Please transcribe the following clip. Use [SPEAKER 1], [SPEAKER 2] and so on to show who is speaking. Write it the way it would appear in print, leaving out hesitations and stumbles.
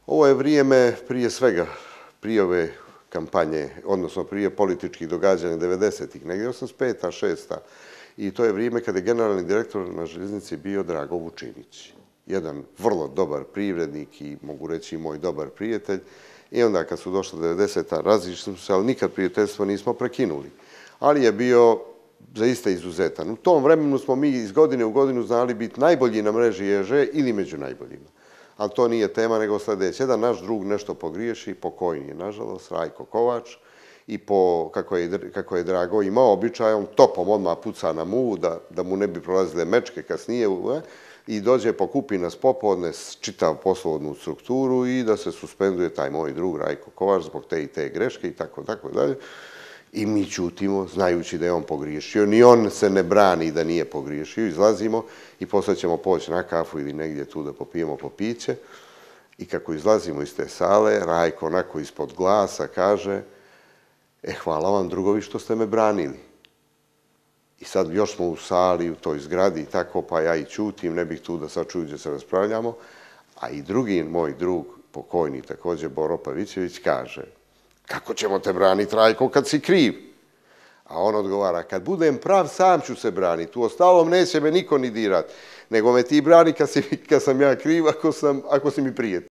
[SPEAKER 1] Ovo je vrijeme prije svega, prije ove kampanje, odnosno prije političkih događanja 90-ih, negdje 85. 6. I to je vrijeme kada je generalni direktor na željeznici bio Drago Vučinić. Jedan vrlo dobar privrednik i mogu reći moj dobar prijatelj. I onda kad su došle 90-a razišli smo se, ali nikad prijateljstvo nismo prekinuli. Ali je bio zaista izuzetan. U tom vremenu smo mi iz godine u godinu znali biti najbolji na mreži EŽ ili među najboljima. Ali to nije tema, nego sljedeće. Jedan naš drug nešto pogriješi, pokojni je, nažalost, Rajko Kovač, i kako je Drago imao običaj, on topom odmah puca na muvu, da mu ne bi prolazile mečke kasnije, i dođe pokupi nas popodne čitav poslovnu strukturu i da se suspenduje taj moj drug Rajko Kovač zbog te i te greške i tako dalje. I mi ćutimo, znajući da je on pogriješio. Ni on se ne brani da nije pogriješio. Izlazimo i posle ćemo poći na kafu ili negdje tu da popijemo po piće. I kako izlazimo iz te sale, Rajko onako ispod glasa kaže: hvala vam drugovi što ste me branili. I sad još smo u sali, u toj zgradi i tako, pa ja i ćutim, ne bih tu da sad čuju gdje se raspravljamo. A i drugi moj drug, pokojni također, Boro Pavićević, kaže: kako ćemo te braniti, Rajko, kad si kriv? A on odgovara: kad budem prav, sam ću se braniti. U ostalom neće me niko ni dirat. Nego me ti brani kad sam ja kriv, ako si mi prijatelj.